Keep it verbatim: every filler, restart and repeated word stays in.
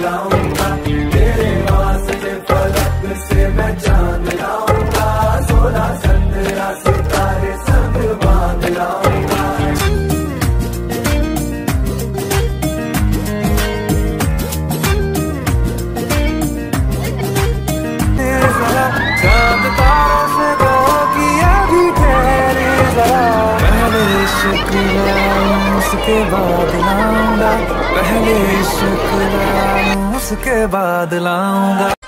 लाऊंगा, तेरे वास्ते फलक से मैं चांद लाऊंगा, सोलह संद्रा सितारे संग बांध लाऊंगा। चांद तारों से दो किया भी ठहरे जरा, पहले शुक्र उसके बाद लाऊंगा, पहले शुक्र उसके बाद लाऊंगा।